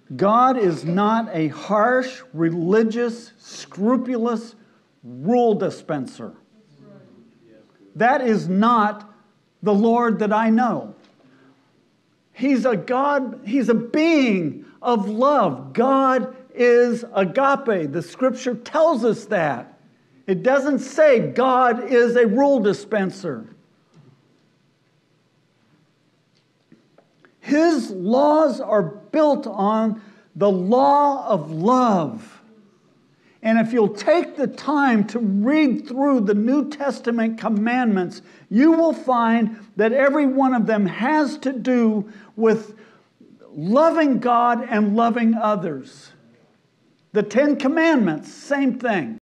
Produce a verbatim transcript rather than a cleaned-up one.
God is not a harsh, religious, scrupulous rule dispenser. That is not the Lord that I know. He's a God, He's a being of love. God is agape. The Scripture tells us that. It doesn't say God is a rule dispenser. His laws are built on the law of love. And if you'll take the time to read through the New Testament commandments, you will find that every one of them has to do with loving God and loving others. The Ten Commandments, same thing.